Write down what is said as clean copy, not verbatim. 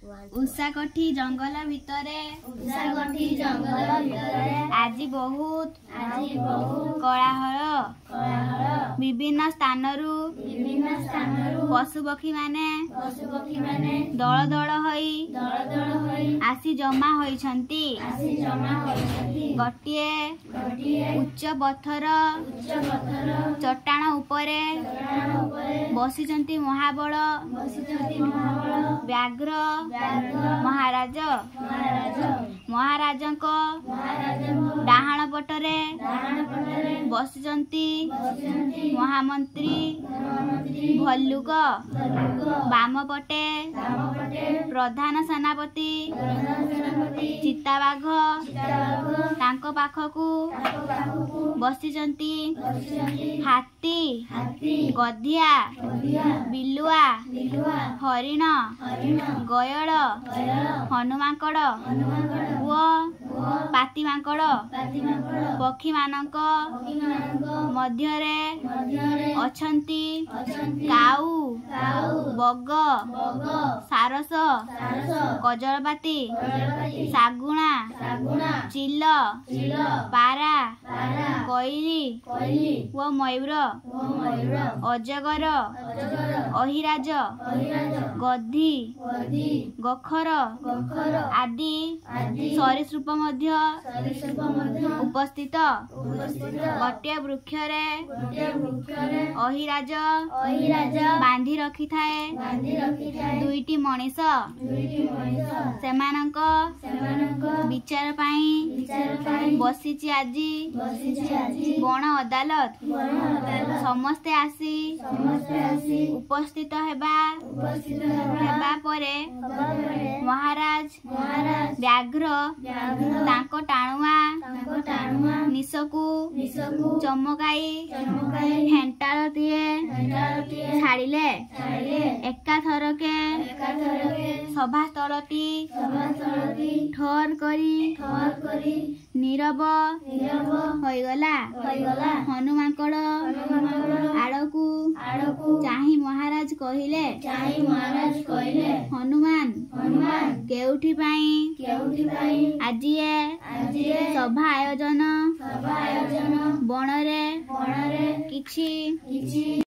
उषाकठी जंगल भितरे आज बहुत कोलाहल विभिन्न स्थानरू पशुपक्षी माने दल दल होई आसी जमा होइछंती। गोटिए उच्च पत्थर चट्टाण उपरे बसिचंती महाबल व्याघ्र महाराज महाराजंको डाहाण पटरे बसिचंती महामंत्री भल्लुक बाम पटे प्रधान सेनापति चिताबाघ तांको पाखकू बसिचंती हाथी गधिया बिलुआ हरिण गयड़ हनुमाकड़ पाती माकड़ पक्षी मानक मध्यरे अछंती काऊ बग सारस कजलपाती शागुणा चिल पारा कोइली व मयूर अजगर अहिराज गधी गखर आदि सरीसृप मध्य उपस्थित। गोटे वृक्षरे अहिराज बांधी रखी थाए दुईटी मनीष सेमानक विचार पाई बसिची आजी बण अदालत समस्ते आसी उपस्थित हेबा परे महाराज व्याघ्र तांको टाणुआ निशकू चमकाई हेंटाळटीए छाड़िले एकाथरके सभास्थलटी ठोर करी नीरव होइगला। हनुमाकड़ आड़कू चाही महाराज कहिले हनुमान केउठी पाई आजिए सभा आयोजन बणरे किछि